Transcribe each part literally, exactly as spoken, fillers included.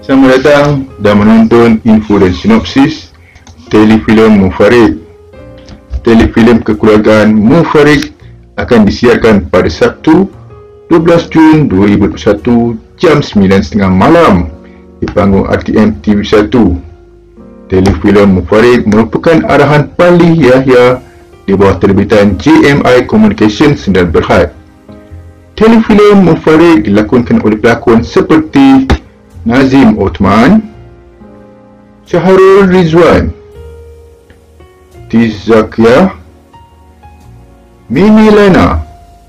Selamat datang dan menonton info dan sinopsis telefilm Munfarid. Telefilm kekeluargaan Munfarid akan disiarkan pada Sabtu dua belas Jun dua ribu dua puluh satu jam sembilan tiga puluh malam di panggung R T M T V satu. Telefilm Munfarid merupakan arahan Fadli Yahya di bawah terbitan J M I Communications dan Berhad. Telefilm Munfarid dilakonkan oleh pelakon seperti Nazim Othman, Syahrul Rizwan, Tiz Zakia, Mimi Lena,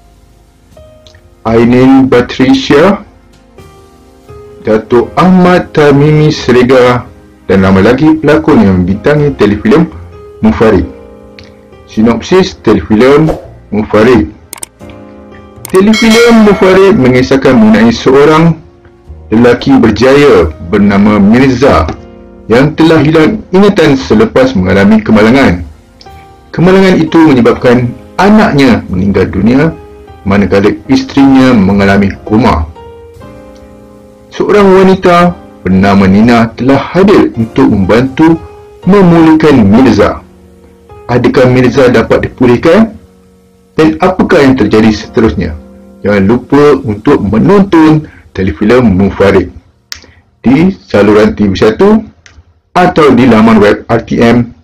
Ainin Batrisya, Datuk Ahmad Tamimi Srega dan ramai lagi pelakon yang membintangi telefilm Munfarid. Sinopsis telefilm Munfarid. Telefilm Munfarid mengisahkan mengenai seorang lelaki berjaya bernama Mirza yang telah hilang ingatan selepas mengalami kemalangan. Kemalangan itu menyebabkan anaknya meninggal dunia manakala isterinya mengalami koma. Seorang wanita bernama Nina telah hadir untuk membantu memulihkan Mirza. Adakah Mirza dapat dipulihkan? Dan apakah yang terjadi seterusnya? Jangan lupa untuk menonton telefilm Munfarid di saluran T V satu atau di laman web R T M